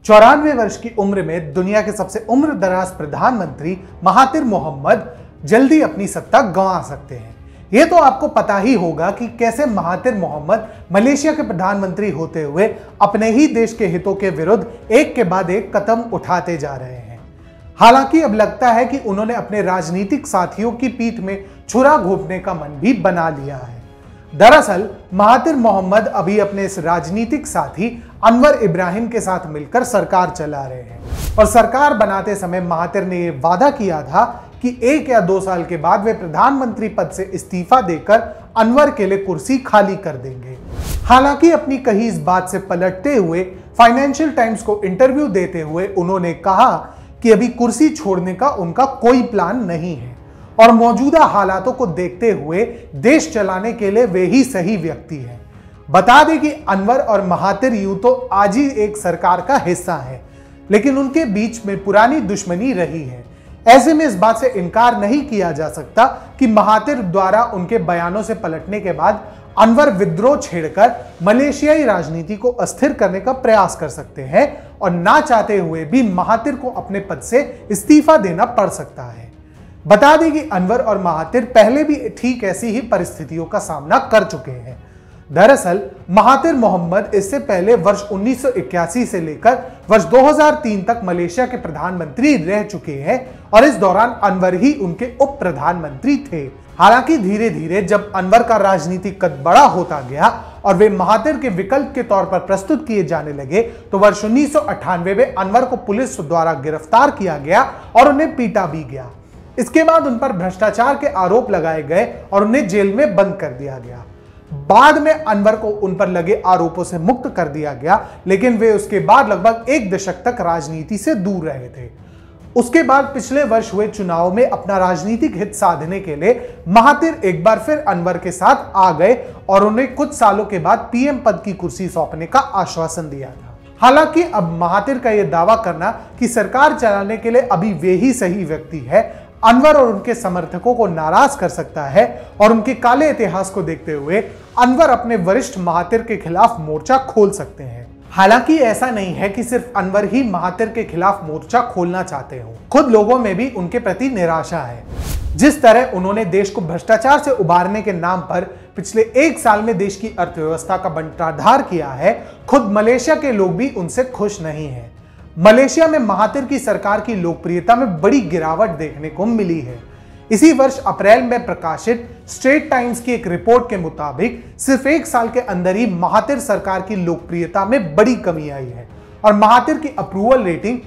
94 वर्ष की उम्र में दुनिया के सबसे उम्र दराज प्रधानमंत्री महातिर मोहम्मद जल्दी अपनी सत्ता गंवा सकते हैं। ये तो आपको पता ही होगा कि कैसे महातिर मोहम्मद मलेशिया के प्रधानमंत्री होते हुए अपने ही देश के हितों के विरुद्ध एक के बाद एक कदम उठाते जा रहे हैं। हालांकि अब लगता है कि उन्होंने अपने राजनीतिक साथियों की पीठ में छुरा घोंपने का मन भी बना लिया है। दरअसल महातिर मोहम्मद अभी अपने इस राजनीतिक साथी अनवर इब्राहिम के साथ मिलकर सरकार चला रहे हैं और सरकार बनाते समय महातिर ने यह वादा किया था कि 1 या 2 साल के बाद वे प्रधानमंत्री पद से इस्तीफा देकर अनवर के लिए कुर्सी खाली कर देंगे। हालांकि अपनी कही इस बात से पलटते हुए फाइनेंशियल टाइम्स को इंटरव्यू देते हुए उन्होंने कहा कि अभी कुर्सी छोड़ने का उनका कोई प्लान नहीं है और मौजूदा हालातों को देखते हुए देश चलाने के लिए वे ही सही व्यक्ति हैं। बता दें कि अनवर और महातिर यूं तो आज ही एक सरकार का हिस्सा है, लेकिन उनके बीच में पुरानी दुश्मनी रही है। ऐसे में इस बात से इनकार नहीं किया जा सकता कि महातिर द्वारा उनके बयानों से पलटने के बाद अनवर विद्रोह छेड़कर मलेशियाई राजनीति को अस्थिर करने का प्रयास कर सकते हैं और ना चाहते हुए भी महातिर को अपने पद से इस्तीफा देना पड़ सकता है। बता दें कि अनवर और महातिर पहले भी ठीक ऐसी ही परिस्थितियों का सामना कर चुके हैं। दरअसल महातिर मोहम्मद इससे पहले वर्ष 1981 से लेकर वर्ष 2003 तक मलेशिया के प्रधानमंत्री रह चुके हैं और इस दौरान अनवर ही उनके उप प्रधानमंत्री थे। हालांकि धीरे धीरे जब अनवर का राजनीतिक कद बड़ा होता गया और वे महातिर के विकल्प के तौर पर प्रस्तुत किए जाने लगे तो वर्ष 1998 में अनवर को पुलिस द्वारा गिरफ्तार किया गया और उन्हें पीटा भी गया। इसके बाद उन पर भ्रष्टाचार के आरोप लगाए गए और उन्हें जेल में बंद कर दिया गया। बाद में अनवर को उन पर लगे आरोपों से मुक्त कर दिया गया, लेकिन वे उसके बाद लगभग 1 दशक तक राजनीति से दूर रहे थे। उसके बाद पिछले वर्ष हुए चुनाव में अपना राजनीतिक हित साधने के लिए महातिर एक बार फिर अनवर के साथ आ गए और उन्हें कुछ सालों के बाद पीएम पद की कुर्सी सौंपने का आश्वासन दिया था। हालांकि अब महातिर का यह दावा करना कि सरकार चलाने के लिए अभी वे ही सही व्यक्ति है अनवर और उनके समर्थकों को नाराज कर सकता है और उनके काले इतिहास को देखते हुए अनवर अपने वरिष्ठ महातिर के खिलाफ मोर्चा खोल सकते हैं। हालांकि ऐसा नहीं है कि सिर्फ अनवर ही महातिर के खिलाफ मोर्चा खोलना चाहते हो, खुद लोगों में भी उनके प्रति निराशा है। जिस तरह उन्होंने देश को भ्रष्टाचार से उबारने के नाम पर पिछले 1 साल में देश की अर्थव्यवस्था का बंटाढार किया है, खुद मलेशिया के लोग भी उनसे खुश नहीं है। मलेशिया में महातिर की सरकार की लोकप्रियता में बड़ी गिरावट देखने को मिली है। इसी वर्ष अप्रैल में प्रकाशित स्ट्रेट टाइम्स की एक रिपोर्ट के मुताबिक सिर्फ 1 साल के अंदर ही महातिर सरकार की लोकप्रियता में बड़ी कमी आई है और महातिर की अप्रूवल रेटिंग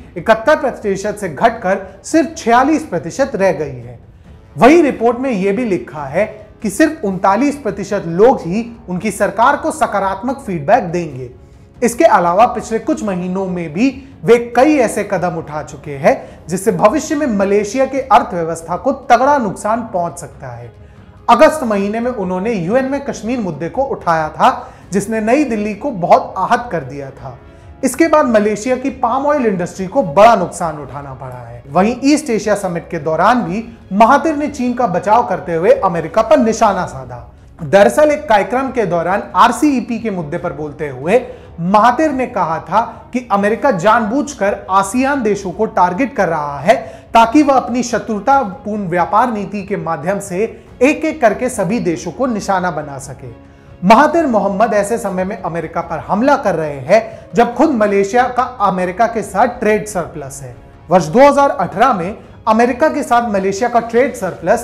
71% से घटकर सिर्फ 46% रह गई है। वही रिपोर्ट में यह भी लिखा है कि सिर्फ 39% लोग ही उनकी सरकार को सकारात्मक फीडबैक देंगे। इसके अलावा पिछले कुछ महीनों में भी वे कई ऐसे कदम उठा चुके हैं जिससे भविष्य में मलेशिया के अर्थव्यवस्था को तगड़ा नुकसान पहुंच सकता है। अगस्त महीने में उन्होंने यूएन में कश्मीर मुद्दे को उठाया था, जिसने नई दिल्ली को बहुत आहत कर दिया था। इसके बाद मलेशिया की पाम ऑयल इंडस्ट्री को बड़ा नुकसान उठाना पड़ा है। वहीं ईस्ट एशिया समिट के दौरान भी महातिर ने चीन का बचाव करते हुए अमेरिका पर निशाना साधा। दरअसल एक कार्यक्रम के दौरान आरसीईपी के मुद्दे पर बोलते हुए महातिर ने कहा था कि अमेरिका जानबूझकर आसियान देशों को टारगेट कर रहा है ताकि वह अपनी शत्रुतापूर्ण व्यापार नीति के माध्यम से एक एक करके सभी देशों को निशाना बना सके। महातिर मोहम्मद ऐसे समय में अमेरिका पर हमला कर रहे हैं जब खुद मलेशिया का अमेरिका के साथ ट्रेड सरप्लस है। वर्ष 2018 में अमेरिका के साथ मलेशिया का ट्रेड सरप्लस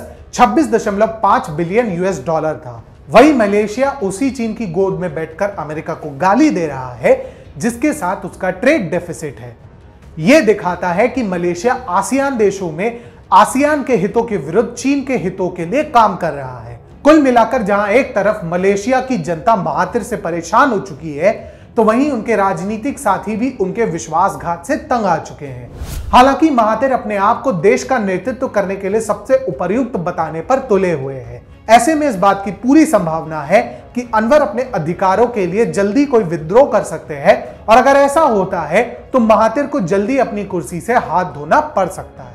26.5 बिलियन US$ था। वही मलेशिया उसी चीन की गोद में बैठकर अमेरिका को गाली दे रहा है जिसके साथ उसका ट्रेड डेफिसिट है। यह दिखाता है कि मलेशिया आसियान देशों में आसियान के हितों के विरुद्ध चीन के हितों के लिए काम कर रहा है। कुल मिलाकर जहां एक तरफ मलेशिया की जनता महातिर से परेशान हो चुकी है तो वहीं उनके राजनीतिक साथी भी उनके विश्वासघात से तंग आ चुके हैं। हालांकि महातिर अपने आप को देश का नेतृत्व करने के लिए सबसे उपयुक्त बताने पर तुले हुए हैं। ऐसे में इस बात की पूरी संभावना है कि अनवर अपने अधिकारों के लिए जल्दी कोई विद्रोह कर सकते हैं और अगर ऐसा होता है तो महातिर को जल्दी अपनी कुर्सी से हाथ धोना पड़ सकता है।